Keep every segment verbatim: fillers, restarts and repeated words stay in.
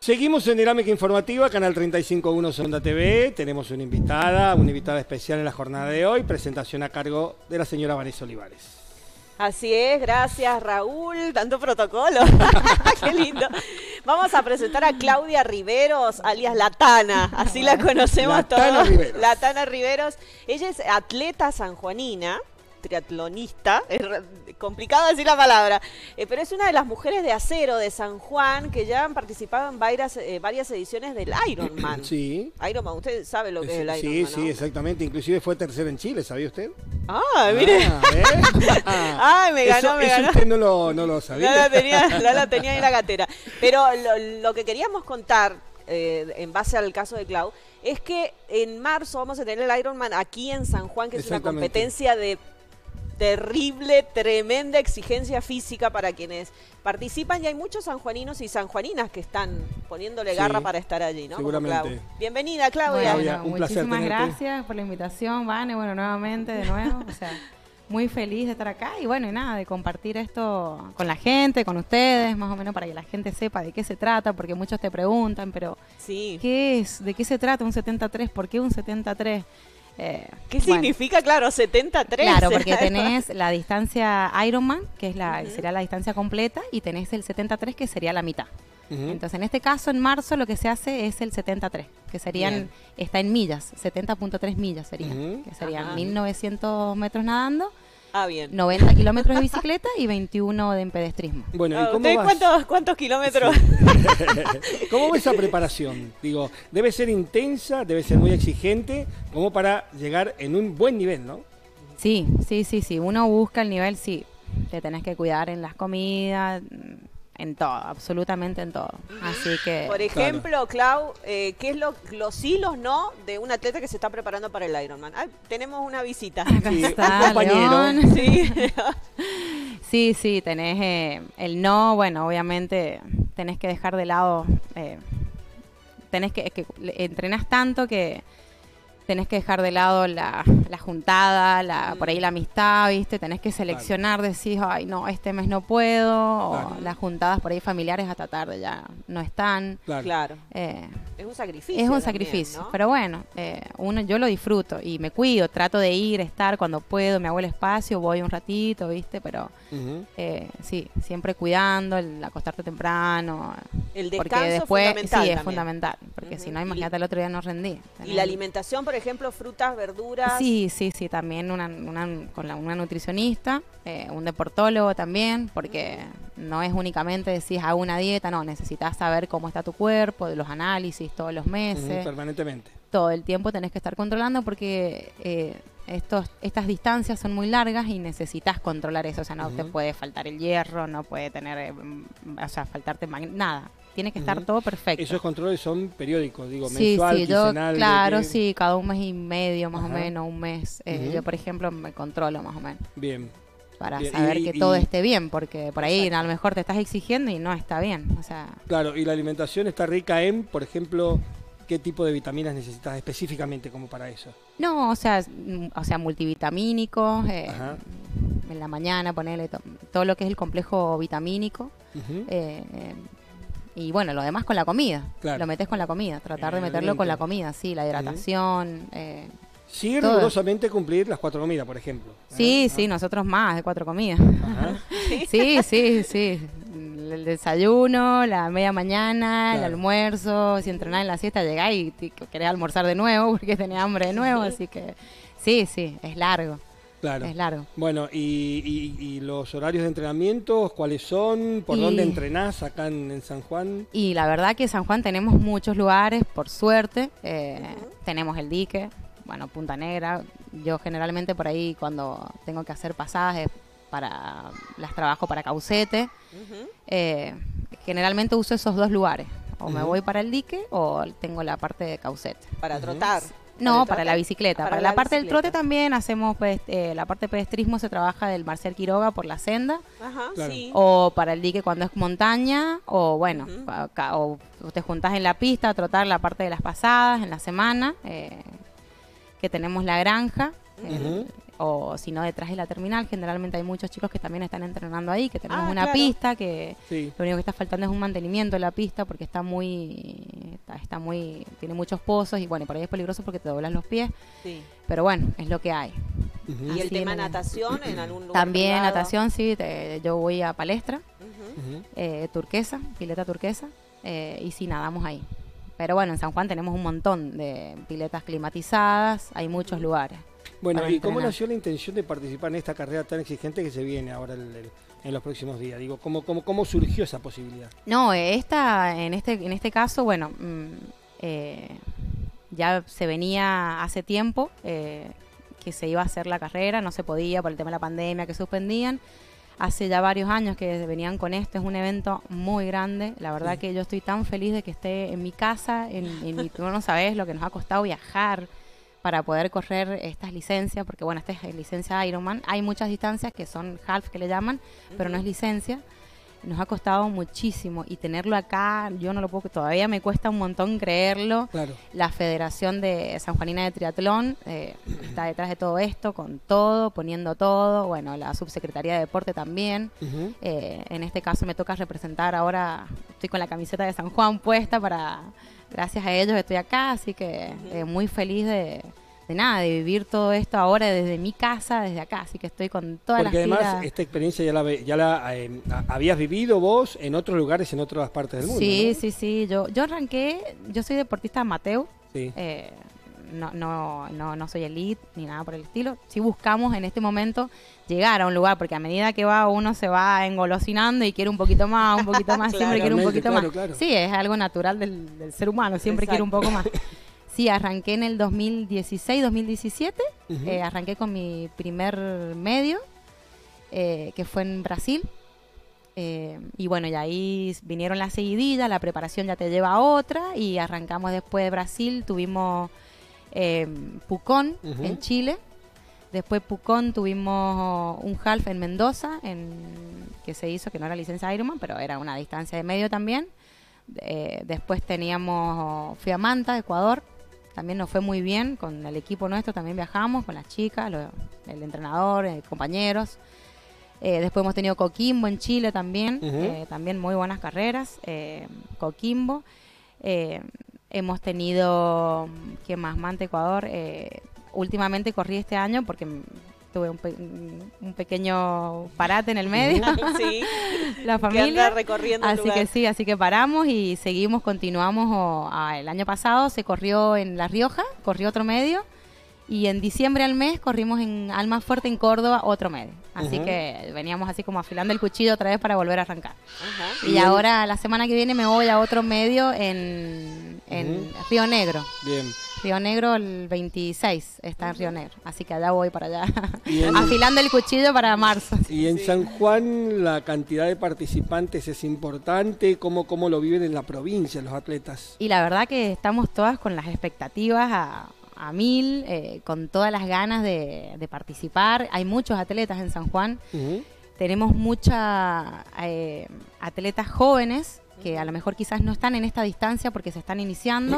Seguimos en Dinámica Informativa, Canal treinta y cinco punto uno Sonda T V. Tenemos una invitada, una invitada especial en la jornada de hoy. Presentación a cargo de la señora Vanessa Olivares. Así es, gracias Raúl, tanto protocolo. Qué lindo. Vamos a presentar a Claudia Riveros, alias La Tana, así la conocemos La todos. Tana Riveros. La Tana Riveros. Ella es atleta sanjuanina, triatlonista, es complicado decir la palabra, eh, pero es una de las mujeres de acero de San Juan que ya han participado en varias, eh, varias ediciones del Ironman. Sí. Ironman, usted sabe lo que es, es el Sí, Ironman, sí, ¿no? exactamente. Inclusive fue tercera en Chile, ¿sabía usted? Ah, mire. Ah, ¿eh? Ah, Ay, me ganó, eso, me eso ganó. usted no lo, no lo sabía. No la tenía, no la tenía en la gatera. Pero lo, lo que queríamos contar, eh, en base al caso de Clau, es que en marzo vamos a tener el Ironman aquí en San Juan, que es una competencia de terrible, tremenda exigencia física para quienes participan, y hay muchos sanjuaninos y sanjuaninas que están poniéndole sí, garra para estar allí, ¿no? Seguramente. Bienvenida, Claudia. Bueno, Claudia, un placer muchísimas tenerte. gracias por la invitación, Vane, bueno, nuevamente, de nuevo, o sea, muy feliz de estar acá y bueno, y nada, de compartir esto con la gente, con ustedes, más o menos para que la gente sepa de qué se trata, porque muchos te preguntan, pero sí. ¿qué es? ¿De qué se trata un setenta y tres? ¿Por qué un setenta y tres? Eh, ¿Qué bueno, significa, claro, setenta y tres? Claro, porque tenés la distancia Ironman, que es la, uh-huh. sería la distancia completa, y tenés el setenta y tres, que sería la mitad. Uh-huh. Entonces, en este caso, en marzo, lo que se hace es el setenta y tres, que serían, bien, está en millas, setenta punto tres millas serían, uh-huh. que serían Ajá. mil novecientos metros nadando. Ah, bien. noventa kilómetros de bicicleta y veintiuno de pedestrismo. Bueno, ¿y cómo ¿Usted vas? cuántos, cuántos kilómetros? Sí. ¿Cómo va esa preparación? Digo, debe ser intensa, debe ser muy exigente, como para llegar en un buen nivel, ¿no? Sí, sí, sí, sí. Uno busca el nivel, sí. Te tenés que cuidar en las comidas, en todo, absolutamente en todo. Así que... Por ejemplo, claro. Clau, eh, ¿qué es lo, los sí, los no de un atleta que se está preparando para el Ironman? Ah, tenemos una visita. Acá sí, está, un compañero. Sí. sí, sí, tenés eh, el no, bueno, obviamente tenés que dejar de lado, eh, tenés que, que entrenás tanto que tenés que dejar de lado la, la juntada, la, mm. por ahí la amistad, ¿viste? Tenés que seleccionar, claro. decís, ay, no, este mes no puedo, claro. o las juntadas por ahí familiares hasta tarde ya no están. Claro. Eh, es un sacrificio. Es un también, sacrificio, ¿no? pero bueno, eh, uno yo lo disfruto y me cuido, trato de ir, estar cuando puedo, me hago el espacio, voy un ratito, ¿viste? Pero uh-huh. eh, sí, siempre cuidando, el acostarte temprano. El descanso después, es fundamental. Sí, también. es fundamental, porque uh-huh. si no, imagínate, el otro día no rendí. Y la alimentación, por ejemplo, frutas, verduras. Sí, sí, sí, también una, una, con la, una nutricionista, eh, un deportólogo también, porque uh-huh. no es únicamente decir hago una dieta, no, necesitas saber cómo está tu cuerpo, de los análisis todos los meses. Uh-huh, permanentemente. Todo el tiempo tenés que estar controlando porque eh, estos, estas distancias son muy largas y necesitas controlar eso, o sea, no uh-huh. te puede faltar el hierro, no puede tener, eh, o sea, faltarte mag- nada. Tiene que estar uh-huh. todo perfecto. Esos controles son periódicos, digo, sí, mensual, sí, yo, quincenal. claro, que... sí, cada un mes y medio más Ajá. o menos, un mes. Eh, uh-huh. Yo, por ejemplo, me controlo más o menos. Bien. Para bien. saber y, que y, todo y... esté bien, porque por ahí Exacto. a lo mejor te estás exigiendo y no está bien. O sea. Claro, y la alimentación está rica en, por ejemplo, ¿qué tipo de vitaminas necesitas específicamente como para eso? No, o sea, o sea multivitamínicos, eh, en la mañana ponerle to- todo lo que es el complejo vitamínico. Uh-huh. eh, eh, Y bueno, lo demás con la comida. Claro. Lo metes con la comida. Tratar de meterlo con la comida, sí. La hidratación. Uh-huh. Eh, sí, rigurosamente cumplir las cuatro comidas, por ejemplo. Sí, ¿Ah? sí, nosotros más de cuatro comidas. Ajá. sí, sí, sí. El desayuno, la media mañana, claro. el almuerzo. Si entrenás en la siesta, llegás y te querés almorzar de nuevo porque tenés hambre de nuevo. Así que sí, sí, es largo. Claro. Es largo. Bueno, y, y, y los horarios de entrenamiento, ¿cuáles son? ¿Por y, dónde entrenás acá en, en San Juan? Y la verdad que en San Juan tenemos muchos lugares, por suerte. Eh, uh-huh. Tenemos el dique, bueno, Punta Negra. Yo generalmente por ahí cuando tengo que hacer pasadas es para, las trabajo para Caucete. Uh-huh. Eh, generalmente uso esos dos lugares. O uh-huh. me voy para el dique o tengo la parte de Caucete. Para uh-huh. trotar. No, para la bicicleta. Para, para la, la parte bicicleta. del trote también hacemos, pues, eh, la parte de pedestrismo se trabaja del Marcial Quiroga por la senda. Ajá, claro. sí. O para el dique cuando es montaña, o bueno, uh-huh. acá, o te juntás en la pista a trotar la parte de las pasadas en la semana, eh, que tenemos la granja. Uh-huh. o si no detrás de la terminal. Generalmente hay muchos chicos que también están entrenando ahí, que tenemos Ah, una claro. pista que Sí. lo único que está faltando es un mantenimiento de la pista porque está muy, está, está muy, tiene muchos pozos y bueno, por ahí es peligroso porque te doblas los pies, Sí. pero bueno, es lo que hay. Ujú. ¿Y el Así tema en el- natación en algún lugar También privado? natación, sí, te- yo voy a Palestra, Ujú. Ujú. eh, turquesa, pileta turquesa, eh, y sí, nadamos ahí. Pero bueno, en San Juan tenemos un montón de piletas climatizadas, hay muchos lugares. Bueno, para ¿y cómo entrenar. nació la intención de participar en esta carrera tan exigente que se viene ahora el- el- en los próximos días? Digo, ¿cómo, cómo, cómo surgió esa posibilidad? No, esta, en este, en este caso, bueno, mm, eh, ya se venía hace tiempo eh, que se iba a hacer la carrera, no se podía por el tema de la pandemia, que suspendían. Hace ya varios años que venían con esto, es un evento muy grande. La verdad Sí. que yo estoy tan feliz de que esté en mi casa, en, en mi, tú no sabes lo que nos ha costado viajar para poder correr estas licencias, porque bueno, esta es licencia Ironman. Hay muchas distancias que son half que le llaman, pero no es licencia. Nos ha costado muchísimo y tenerlo acá, yo no lo puedo, todavía me cuesta un montón creerlo. Claro. La Federación de San Juanina de Triatlón eh, está detrás de todo esto, con todo, poniendo todo. Bueno, la Subsecretaría de Deporte también. Ujú. Eh, en este caso me toca representar ahora, estoy con la camiseta de San Juan puesta para, gracias a ellos estoy acá, así que eh, muy feliz de, de nada, de vivir todo esto ahora desde mi casa, desde acá, así que estoy con todas Porque las además pilas. esta experiencia ya la, ve- ya la eh, a- habías vivido vos en otros lugares, en otras partes del mundo. Sí, ¿no? sí, sí, yo, yo arranqué, yo soy deportista amateur, Sí. eh, no, no, no, no soy elite ni nada por el estilo. Sí buscamos en este momento llegar a un lugar, porque a medida que va uno se va engolosinando y quiere un poquito más, un poquito más, siempre quiere un Claramente, poquito claro, más. claro. Sí, es algo natural del, del ser humano, siempre quiere un poco más. Sí, arranqué en el dos mil dieciséis, dos mil diecisiete, Ujú. eh, arranqué con mi primer medio, eh, que fue en Brasil. Eh, y bueno, y ahí vinieron las seguidillas, la preparación ya te lleva a otra y arrancamos después de Brasil, tuvimos eh, Pucón Ujú. en Chile, después Pucón tuvimos un half en Mendoza, en, que se hizo, que no era licencia Ironman, pero era una distancia de medio también. Eh, después teníamos, fui a Manta, Ecuador, también nos fue muy bien, con el equipo nuestro también viajamos, con las chicas, lo- el entrenador, eh, compañeros. Eh, después hemos tenido Coquimbo en Chile también, Ujú. eh, también muy buenas carreras, eh, Coquimbo. Eh, hemos tenido, ¿qué más? Manta, Ecuador. Eh, últimamente corrí este año porque mm, tuve un, pe- un pequeño parate en el medio, Sí, la que anda familia. recorriendo el Así lugar. que sí, así que paramos y seguimos, continuamos. O, ah, el año pasado se corrió en La Rioja, corrió otro medio. Y en diciembre al mes corrimos en Almafuerte, en Córdoba, otro medio. Así Ujú. que veníamos así como afilando el cuchillo otra vez para volver a arrancar. Ajá. Y, Y el- ahora la semana que viene me voy a otro medio en, en Ujú. Río Negro. Bien. Río Negro el veintiséis está en Río Negro. Así que allá voy para allá. Y en- Afilando el cuchillo para marzo. Y en Sí. San Juan la cantidad de participantes es importante. ¿Cómo, cómo lo viven en la provincia los atletas? Y la verdad que estamos todas con las expectativas a, a mil, eh, con todas las ganas de, de participar. Hay muchos atletas en San Juan. Ujú. Tenemos muchas eh, atletas jóvenes que a lo mejor quizás no están en esta distancia porque se están iniciando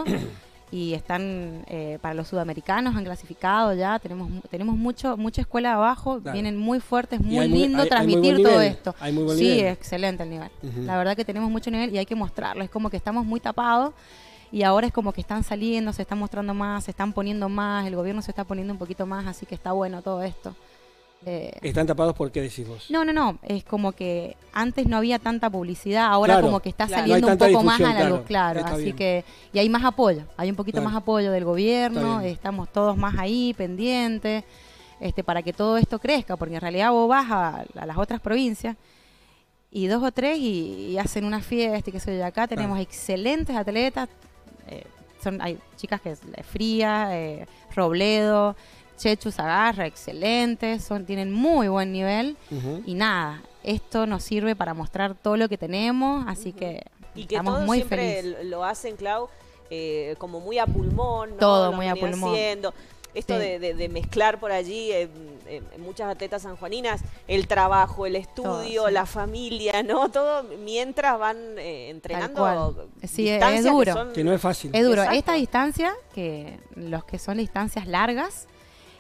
y están eh, para los sudamericanos, han clasificado ya. Tenemos mu- tenemos mucho mucha escuela de abajo, Claro. vienen muy fuertes, Y muy hay muy- lindo hay- hay muy transmitir buen todo nivel, esto. hay muy buen sí, nivel. excelente el nivel. Ujú. La verdad que tenemos mucho nivel y hay que mostrarlo. Es como que estamos muy tapados. Y ahora es como que están saliendo, se están mostrando más, se están poniendo más, el gobierno se está poniendo un poquito más, así que está bueno todo esto. Eh, ¿Están tapados por qué decís vos? no, no, no, es como que antes no había tanta publicidad, ahora Claro, como que está claro. saliendo No hay un tanta poco más difusión, a la luz, claro, claro, está así bien. que, y hay más apoyo, hay un poquito Claro. más apoyo del gobierno, Está bien. estamos todos más ahí pendientes, este, para que todo esto crezca, porque en realidad vos vas a, a las otras provincias y dos o tres y, y hacen una fiesta y qué sé yo, acá tenemos Claro. excelentes atletas, eh, son, hay chicas que es Fría, eh, Robledo, Chechu Zagarra, excelentes, son, tienen muy buen nivel. Ujú. Y nada, esto nos sirve para mostrar todo lo que tenemos, así que Y que estamos todos muy siempre felices. lo hacen, Clau, eh, como muy a pulmón, ¿no? Todo Lo muy a venían pulmón. haciendo. Esto Sí. de, de- de mezclar por allí, eh, eh, muchas atletas sanjuaninas, el trabajo, el estudio, Todo, sí. la familia, ¿no? Todo mientras van eh, entrenando cual. Sí, es- es distancias que duro. son- Que no es fácil. Es duro. Exacto. Esta distancia, que los que son distancias largas,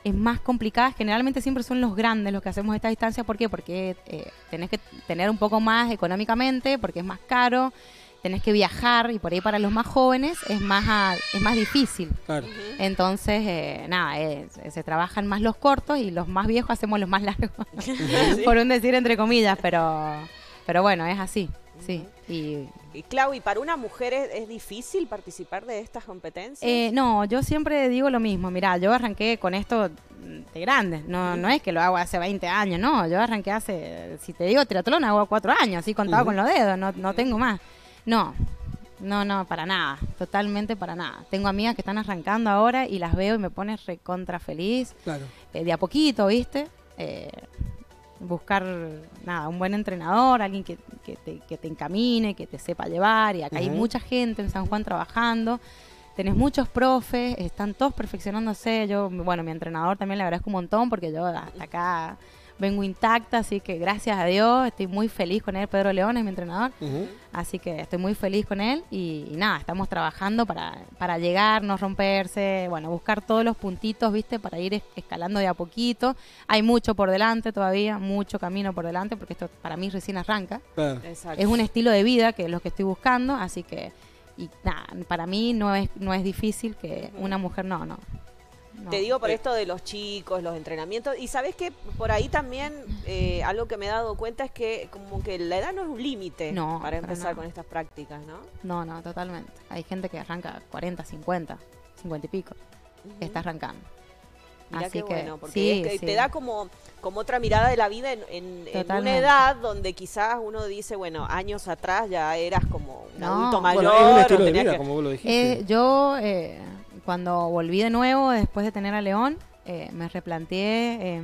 es más complicada. Generalmente siempre son los grandes los que hacemos esta distancia. ¿Por qué? Porque eh, tenés que tener un poco más económicamente, porque es más caro, tenés que viajar y por ahí para los más jóvenes es más a, es más difícil. Claro. Uh-huh. Entonces, eh, nada, eh, se trabajan más los cortos y los más viejos hacemos los más largos, uh-huh. por un decir entre comillas, pero, pero bueno, es así. Sí. Uh-huh. Y, y Clau, ¿y para una mujer es, es difícil participar de estas competencias? Eh, no, yo siempre digo lo mismo. Mirá, yo arranqué con esto de grande. No, uh-huh. no es que lo hago hace veinte años, no. Yo arranqué hace, si te digo triatlón, hago cuatro años, así contado uh-huh. con los dedos, no, no tengo más. No, no, no, para nada, totalmente para nada. Tengo amigas que están arrancando ahora y las veo y me pone recontra feliz. Claro. Eh, de a poquito, ¿viste? Eh, buscar, nada, un buen entrenador, alguien que, que, te, que te encamine, que te sepa llevar. Y acá uh-huh. hay mucha gente en San Juan trabajando. Tenés muchos profes, están todos perfeccionándose. Yo, bueno, mi entrenador también le agradezco un montón porque yo hasta acá vengo intacta, así que gracias a Dios estoy muy feliz con él. Pedro León es mi entrenador, uh-huh. así que estoy muy feliz con él y, y nada, estamos trabajando para, para llegar, no romperse, bueno, buscar todos los puntitos, viste, para ir escalando de a poquito. Hay mucho por delante todavía, mucho camino por delante, porque esto para mí recién arranca. Claro. Es un estilo de vida que es lo que estoy buscando, así que y nada, para mí no es, no es difícil que uh-huh. una mujer no, no. No. Te digo por esto de los chicos, los entrenamientos, y sabes que por ahí también eh, algo que me he dado cuenta es que como que la edad no es un límite no, para empezar no. con estas prácticas, ¿no? No, no, totalmente. Hay gente que arranca cuarenta, cincuenta, cincuenta y pico, uh-huh. está arrancando. Mirá Así qué que, bueno, porque sí, es que sí. te da como, como otra mirada de la vida en, en, en una edad donde quizás uno dice, bueno, años atrás ya eras como un no. adulto mayor. Bueno, es un estilo de vida, que... como vos lo dijiste. Eh, yo... Eh, Cuando volví de nuevo, después de tener a León, eh, me replanteé eh,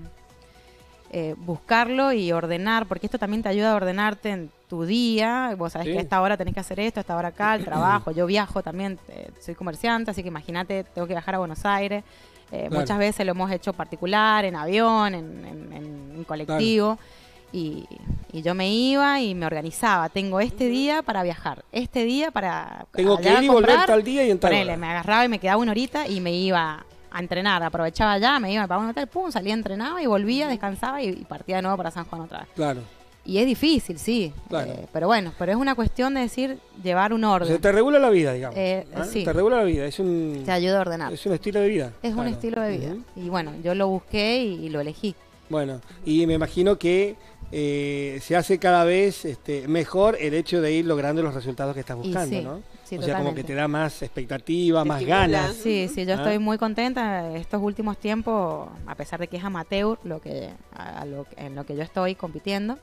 eh, buscarlo y ordenar, porque esto también te ayuda a ordenarte en tu día. Vos sabés sí. que a esta hora tenés que hacer esto, a esta hora acá, el trabajo. Yo viajo también, eh, soy comerciante, así que imagínate, tengo que viajar a Buenos Aires. Eh, claro. Muchas veces lo hemos hecho particular, en avión, en, en, en, en colectivo. Claro. Y, y yo me iba y me organizaba. Tengo este día para viajar, este día para... Tengo que ir y volver tal día y en tal hora. Me agarraba y me quedaba una horita y me iba a entrenar. Aprovechaba ya, me iba, me pagaba un hotel, pum, salía, entrenaba y volvía, descansaba y, y partía de nuevo para San Juan otra vez. Claro. Y es difícil, sí. Claro. Eh, pero bueno, pero es una cuestión de decir, llevar un orden. O sea, te regula la vida, digamos. Eh, ¿eh? Sí. Te regula la vida, es un... Te ayuda a ordenar. Es un estilo de vida. Es claro. un estilo de vida. Uh-huh. Y bueno, yo lo busqué y, y lo elegí. Bueno, y me imagino que eh, se hace cada vez este, mejor el hecho de ir logrando los resultados que estás buscando, sí, ¿no? Sí, o sea, como que te da más expectativa, más ganas. Sí, sí, yo ¿Ah? estoy muy contenta. Estos últimos tiempos, a pesar de que es amateur, lo que, a lo, en lo que yo estoy compitiendo,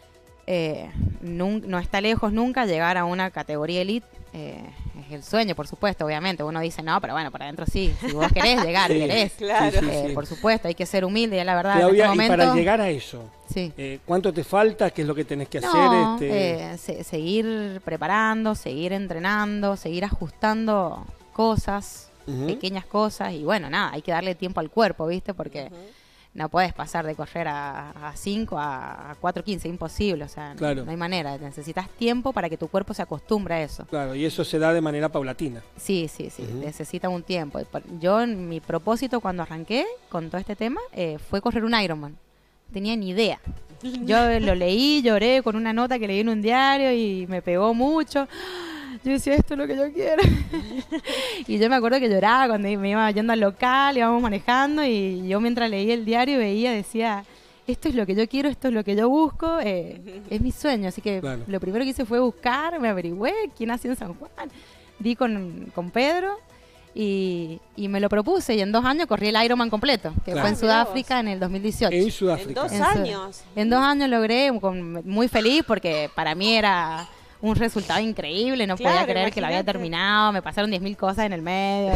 eh, no, no está lejos nunca llegar a una categoría elite. Eh, es el sueño, por supuesto, obviamente. Uno dice, no, pero bueno, por adentro sí. Si vos querés llegar, sí, querés. Claro. Sí, sí, eh, sí. Por supuesto, hay que ser humilde, ya la verdad. Claudia, en este momento, y para llegar a eso, sí. eh, ¿cuánto te falta? ¿Qué es lo que tenés que no, hacer? Este... Eh, se, seguir preparando, seguir entrenando, seguir ajustando cosas, uh-huh. pequeñas cosas. Y bueno, nada, hay que darle tiempo al cuerpo, ¿viste? Porque... Uh-huh. No puedes pasar de correr a cinco a cuatro quince, imposible, o sea, claro. no, no hay manera, necesitas tiempo para que tu cuerpo se acostumbre a eso. Claro, y eso se da de manera paulatina. Sí, sí, sí, uh-huh. necesita un tiempo. Yo, mi propósito cuando arranqué con todo este tema eh, fue correr un Ironman, no tenía ni idea. Yo lo leí, lloré con una nota que leí en un diario y me pegó mucho. Yo decía, esto es lo que yo quiero. Y yo me acuerdo que lloraba cuando me iba yendo al local, íbamos manejando y yo mientras leía el diario veía, decía, esto es lo que yo quiero, esto es lo que yo busco, eh, es mi sueño. Así que claro. lo primero que hice fue buscar, me averigüé quién nació en San Juan, di con, con Pedro y, y me lo propuse y en dos años corrí el Ironman completo, que claro. fue en Sudáfrica en el dos mil dieciocho. En Sudáfrica. En dos en años. Su, en dos años logré, con, muy feliz porque para mí era... un resultado increíble, no claro, podía creer imagínate. que lo había terminado, me pasaron diez mil cosas en el medio.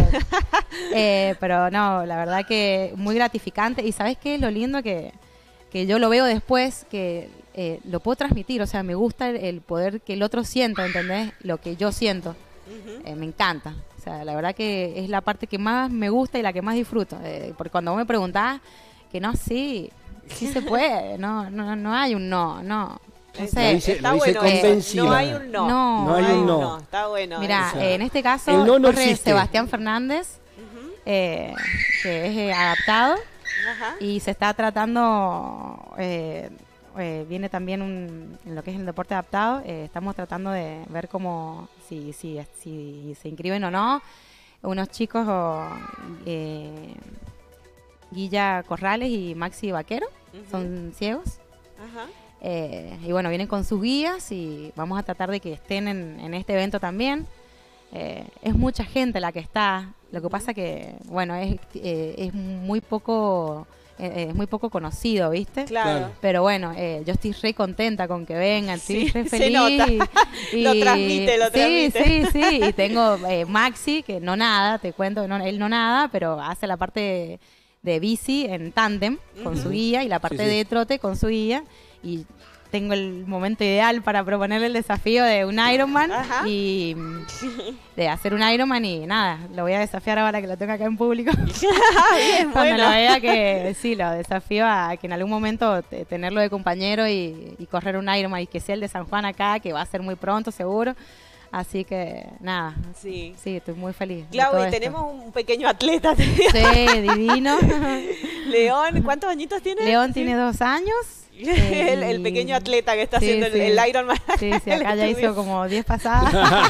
eh, pero no, la verdad que muy gratificante. Y ¿sabes qué es lo lindo? Que, que yo lo veo después, que eh, lo puedo transmitir, o sea, me gusta el, el poder que el otro sienta, ¿entendés? Lo que yo siento. Uh-huh. eh, me encanta. O sea, la verdad que es la parte que más me gusta y la que más disfruto. Eh, porque cuando vos me preguntás, que no, sí, sí se puede, no, no, no hay un no, no. No sé, dice, está bueno, convencida. No hay un no. No, no hay un no. no. Está bueno. Mira, eso. en este caso el no no corre existe. Sebastián Fernández, uh-huh. eh, que es eh, adaptado. Ajá. Y se está tratando, eh, eh, viene también un, en lo que es el deporte adaptado, eh, estamos tratando de ver cómo, si, si, si se inscriben o no, unos chicos, o, eh, Guilla Corrales y Maxi Vaquero, uh-huh. son ciegos. Ajá. Eh, y bueno, vienen con sus guías y vamos a tratar de que estén en, en este evento también. Eh, es mucha gente la que está. Lo que pasa que, bueno, es, eh, es muy poco eh, es muy poco conocido, ¿viste? Claro. Pero bueno, eh, yo estoy re contenta con que vengan, estoy sí, re feliz. Se nota. Y, lo transmite, lo transmite. Sí, sí, sí. Y tengo eh, Maxi, que no nada, te cuento, no, él no nada, pero hace la parte de, de bici en tándem con uh-huh. su guía y la parte sí, sí. de trote con su guía. Y tengo el momento ideal para proponerle el desafío de un Ironman. Ajá. Y de hacer un Ironman y nada, lo voy a desafiar ahora que lo tengo acá en público. Bien, cuando bueno. lo vea que sí, lo desafío a que en algún momento te, tenerlo de compañero y, y correr un Ironman y que sea el de San Juan acá, que va a ser muy pronto seguro. Así que, nada, sí, sí estoy muy feliz. Claudia, tenemos un pequeño atleta. Sí, divino. León, ¿cuántos añitos tiene? León sí. tiene dos años. Eh, el, el pequeño atleta que está sí, haciendo sí. el, el Ironman. Sí, sí, acá ya hizo como diez pasadas.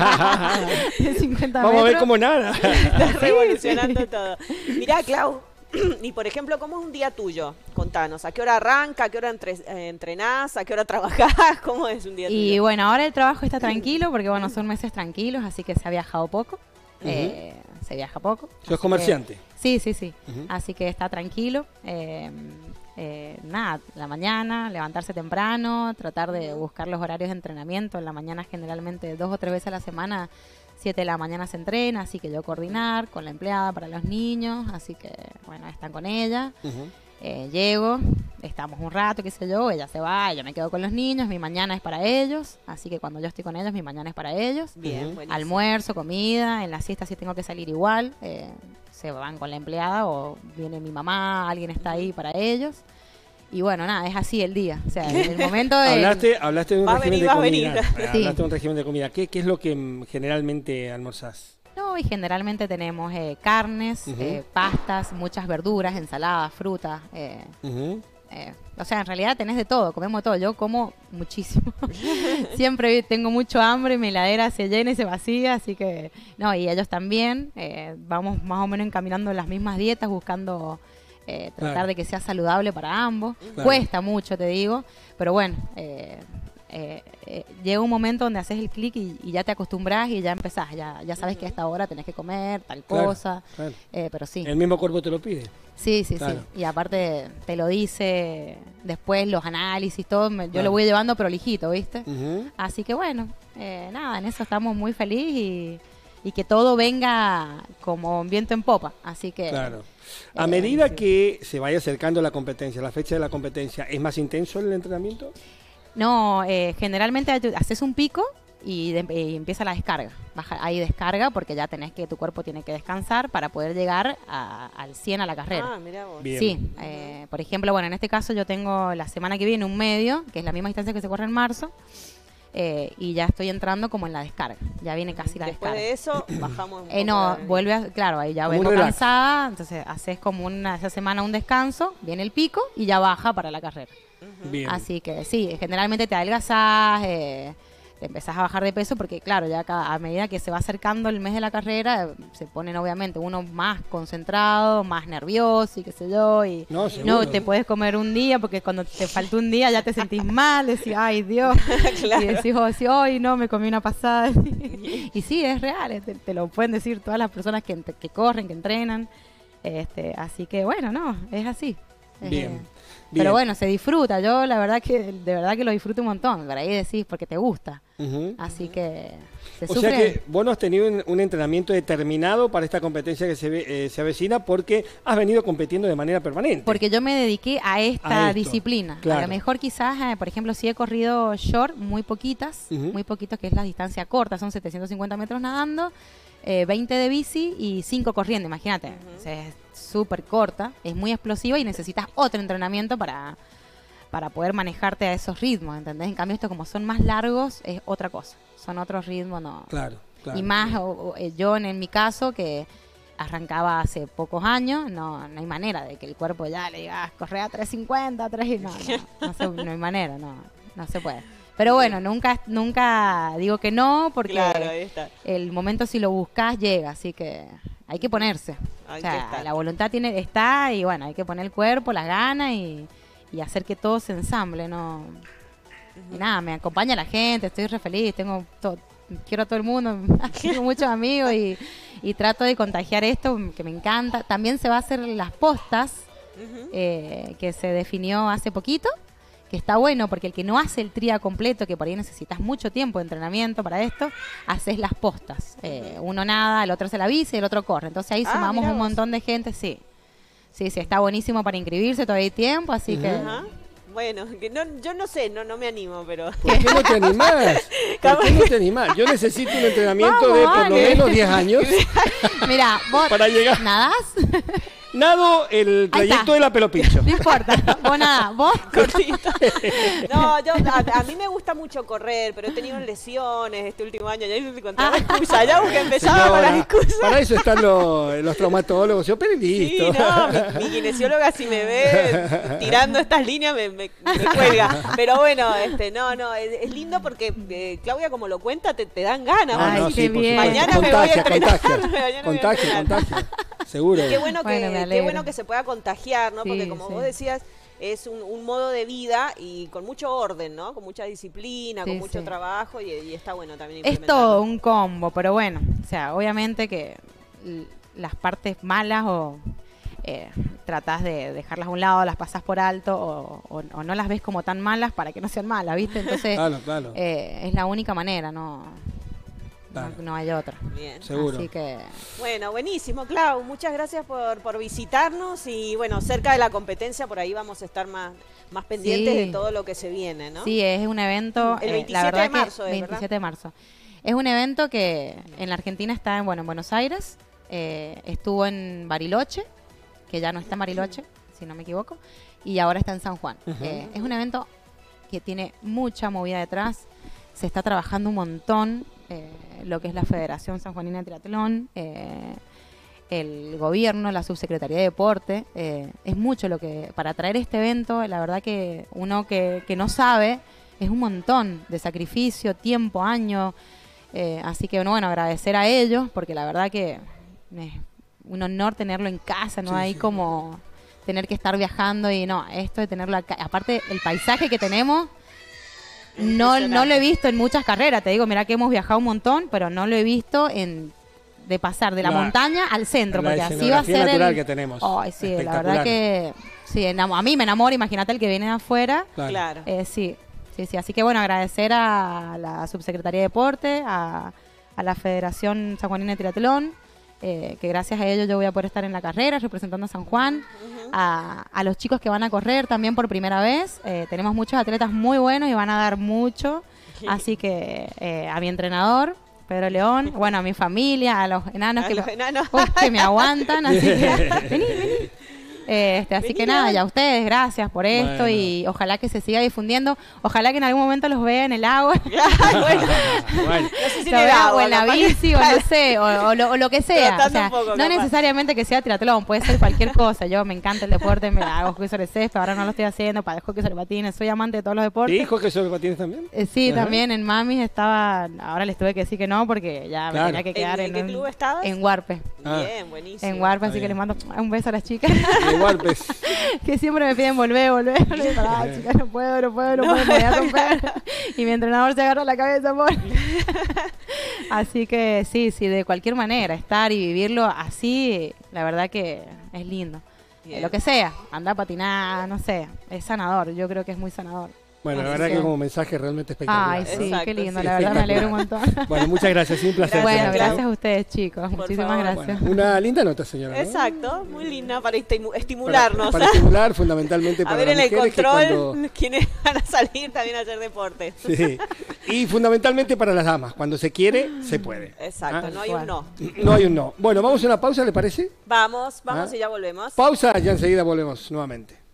De cincuenta Vamos metros. a ver como nada. Está revolucionando sí. todo. Mirá, Clau, y por ejemplo, ¿cómo es un día tuyo? Contanos, ¿a qué hora arranca? ¿A qué hora entre, eh, entrenás? ¿A qué hora trabajás? ¿Cómo es un día tuyo? Y bueno, ahora el trabajo está tranquilo porque bueno, son meses tranquilos, así que se ha viajado poco. Uh-huh. eh, se viaja poco. ¿Sos comerciante? Que, sí, sí, sí. Uh-huh. Así que está tranquilo. Eh, Eh, nada, la mañana, levantarse temprano, tratar de buscar los horarios de entrenamiento. En la mañana generalmente dos o tres veces a la semana, siete de la mañana se entrena, así que yo coordinar con la empleada para los niños, así que bueno, están con ella. Uh-huh. eh, llego, estamos un rato, qué sé yo, ella se va, yo me quedo con los niños, mi mañana es para ellos, así que cuando yo estoy con ellos, mi mañana es para ellos. Bien, uh-huh. Almuerzo, comida, en la siesta sí tengo que salir igual, eh, se van con la empleada o viene mi mamá, alguien está ahí para ellos. Y bueno, nada, es así el día. O sea, en el momento de... hablaste, hablaste de un va régimen venir, de comida. Sí. Hablaste de un régimen de comida. ¿Qué, qué es lo que generalmente almorzás? No, y generalmente tenemos eh, carnes, uh-huh. eh, pastas, muchas verduras, ensaladas, frutas. Eh, uh-huh. eh, o sea, en realidad tenés de todo, comemos todo. Yo como muchísimo. Siempre tengo mucho hambre, mi heladera se llena y se vacía, así que... No, y ellos también. Eh, vamos más o menos encaminando las mismas dietas, buscando... Eh, tratar claro. de que sea saludable para ambos. Claro. Cuesta mucho, te digo, pero bueno, eh, eh, eh, llega un momento donde haces el clic y, y ya te acostumbras y ya empezás, ya, ya sabes uh-huh. que a esta hora tenés que comer tal claro, cosa, claro. Eh, pero sí. El mismo cuerpo te lo pide. Sí, sí, claro. sí. Y aparte te lo dice después los análisis, todo, me, yo claro. lo voy llevando prolijito, ¿viste? Uh-huh. Así que bueno, eh, nada, en eso estamos muy felices y, y que todo venga como viento en popa, así que... Claro. A medida eh, sí. que se vaya acercando la competencia, la fecha de la competencia, ¿es más intenso el entrenamiento? No, eh, generalmente haces un pico y, de, y empieza la descarga. Baja, hay descarga porque ya tenés que, tu cuerpo tiene que descansar para poder llegar a, al cien a la carrera. Ah, mirá vos. Bien. Sí, eh, por ejemplo, bueno, en este caso yo tengo la semana que viene un medio, que es la misma distancia que se corre en marzo. Eh, y ya estoy entrando como en la descarga, ya viene casi la Después descarga. Después de eso, bajamos un eh, No, vuelve a, claro, ahí ya vengo cansada, entonces haces como una, esa semana un descanso, viene el pico y ya baja para la carrera. Uh-huh. Bien. Así que sí, generalmente te adelgazás, eh, te empezás a bajar de peso porque claro, ya cada, a medida que se va acercando el mes de la carrera, se ponen obviamente uno más concentrado, más nervioso y qué sé yo, y no, no te puedes comer un día porque cuando te falta un día ya te sentís mal, decís, ay Dios, claro. Y decís, oh, sí, hoy no, me comí una pasada. Y sí, es real, te, te lo pueden decir todas las personas que, que corren, que entrenan, este, así que bueno, no, es así. Bien. Eh, Pero bueno, se disfruta. Yo la verdad que de verdad que lo disfruto un montón. Por ahí decís, porque te gusta. Uh-huh. Así que se o sufre. sea que vos no has tenido un, un entrenamiento determinado para esta competencia que se, ve, eh, se avecina porque has venido compitiendo de manera permanente. Porque yo me dediqué a esta a disciplina. Claro. A lo mejor quizás, eh, por ejemplo, sí he corrido short, muy poquitas, uh-huh. muy poquitos, que es la distancia corta. Son setecientos cincuenta metros nadando, eh, veinte de bici y cinco corriendo, imagínate. Uh-huh. O sea, es súper corta, es muy explosiva y necesitas otro entrenamiento para, para poder manejarte a esos ritmos, ¿entendés? En cambio, esto como son más largos, es otra cosa. Son otros ritmos, no. Claro, claro. Y más, o, o, yo en, en mi caso, que arrancaba hace pocos años, no, no hay manera de que el cuerpo ya le diga, corre a tres cincuenta, tres, no, no, no, se, no hay manera, no, no se puede. Pero bueno, nunca nunca digo que no, porque claro, el momento si lo buscas llega, así que hay que ponerse. Hay o sea, que la voluntad tiene está y bueno, hay que poner el cuerpo, las ganas y, y hacer que todo se ensamble, ¿no? Uh-huh. Y nada, me acompaña la gente, estoy re feliz, tengo todo, quiero a todo el mundo, tengo muchos amigos y, y trato de contagiar esto, que me encanta. También se va a hacer las postas, uh-huh. eh, que se definió hace poquito, que está bueno porque el que no hace el tría completo, que por ahí necesitas mucho tiempo de entrenamiento para esto, haces las postas. Eh, uno nada, el otro se la bici y el otro corre. Entonces ahí ah, sumamos un montón de gente, sí. Sí, sí, está buenísimo para inscribirse, todavía hay tiempo, así uh-huh. que... Uh-huh. Bueno, que no, yo no sé, no, no me animo, pero... ¿Por qué no te animás? ¿Por qué no te animás? Yo necesito un entrenamiento Vamos, de por vale. lo menos diez años. Mira, vos para llegar. ¿nadás? Nado el trayecto de la Pelopincho. No importa, vos nada, vos cortito. No, yo, a, a mí me gusta mucho correr, pero he tenido lesiones este último año. Ya hice contar ah. excusa, ya busqué empezaba Señora, con las excusas. Para eso están los, los traumatólogos, yo pero listo. Sí, no, mi, mi kinesióloga si me ve tirando estas líneas me, me, me cuelga. Pero bueno, este, no, no, es, es lindo porque eh, Claudia como lo cuenta te, te dan ganas. Ay, no, qué sí, bien. Mañana contagia, me voy a entrenar. Contagia, mañana contagia, contagia. Seguro. Y qué bueno que, bueno, qué bueno que se pueda contagiar, ¿no? Sí, porque como sí. vos decías, es un, un modo de vida y con mucho orden, ¿no? Con mucha disciplina, sí, con mucho sí. trabajo y, y está bueno también implementarlo. Es todo un combo, pero bueno, o sea, obviamente que las partes malas o eh, tratás de dejarlas a un lado, las pasás por alto o, o, o no las ves como tan malas para que no sean malas, ¿viste? Entonces, claro, claro. Eh, es la única manera, ¿no? No, no hay otra. Bien. Seguro. Así que... Bueno, buenísimo, Clau. Muchas gracias por, por visitarnos y bueno, cerca de la competencia por ahí vamos a estar más, más pendientes sí. de todo lo que se viene, ¿no? Sí, es un evento... El veintisiete eh, la verdad de marzo, que es, veintisiete ¿verdad? de marzo. Es un evento que en la Argentina está en, bueno, en Buenos Aires, eh, estuvo en Bariloche, que ya no está en Bariloche, uh-huh. si no me equivoco, y ahora está en San Juan. Uh-huh. Eh, es un evento que tiene mucha movida detrás, se está trabajando un montón... Eh, lo que es la Federación Sanjuanina de Triatlón, eh, el gobierno, la subsecretaría de Deporte, eh, es mucho lo que, para traer este evento, la verdad que uno que, que no sabe, es un montón de sacrificio, tiempo, años, eh, así que bueno, bueno, agradecer a ellos, porque la verdad que es un honor tenerlo en casa, no sí, hay sí. como tener que estar viajando y no, esto de tenerlo acá, aparte el paisaje que tenemos, No, no lo he visto en muchas carreras, te digo, mira que hemos viajado un montón, pero no lo he visto en de pasar de la, la montaña al centro, porque así va a ser natural el... que tenemos. Ay, sí, la verdad que sí, a mí me enamora, imagínate el que viene de afuera. Claro. Eh, sí, sí, sí, así que bueno, agradecer a la Subsecretaría de Deporte, a, a la Federación Sanjuanina de Triatlón, eh, que gracias a ellos yo voy a poder estar en la carrera representando a San Juan, uh-huh. a, a los chicos que van a correr también por primera vez, eh, tenemos muchos atletas muy buenos y van a dar mucho, sí. así que eh, a mi entrenador, Pedro León, bueno, a mi familia, a los enanos, a que, los lo, enanos. Uy, que me aguantan, así que vení, vení. Este, así Vení, que nada, ya a ustedes, gracias por esto bueno. y ojalá que se siga difundiendo, ojalá que en algún momento los vea en el agua, bueno. bueno. No sé si lo vea, agua, o en la bici o no sé, o, o, lo, o lo que sea, o sea poco, no capaz. necesariamente que sea triatlón, puede ser cualquier cosa, yo me encanta el deporte, me hago hockey sobre césped, ahora no lo estoy haciendo, para el hockey sobre patines, soy amante de todos los deportes. ¿Y hockey sobre patines también? Eh, sí, uh-huh. también en Mamis estaba, ahora les tuve que decir que no porque ya claro. me tenía que quedar ¿En, en, ¿en qué club estabas? En Huarpe. Ah. Bien, buenísimo. En Huarpe, así que les mando un beso a las chicas. En Huarpe. Que siempre me piden volver, volver. volver. Ah, chica, no puedo, no puedo, no, no puedo, me voy a romper. Y mi entrenador se agarra la cabeza por. Así que sí, sí, de cualquier manera, estar y vivirlo así, la verdad que es lindo. Eh, lo que sea, andar a patinar, no sé, es sanador, yo creo que es muy sanador. Bueno, la verdad que como mensaje realmente espectacular. Ay, sí, Exacto, qué lindo, sí, la verdad me alegro un montón. Bueno, muchas gracias, sí, un placer. Bueno, gracias a ustedes, chicos, Por muchísimas favor. gracias. Bueno, una linda nota, señora, ¿no? Exacto, muy linda para estimularnos. Para, para estimular fundamentalmente para a ver las en el mujeres control que cuando... quiénes van a salir también a hacer deporte. Sí, y fundamentalmente para las damas, cuando se quiere, se puede. Exacto, ¿Ah? no hay un no. No hay un no. Bueno, vamos a una pausa, ¿le parece? Vamos, vamos ¿Ah? y ya volvemos. Pausa, ya enseguida volvemos nuevamente.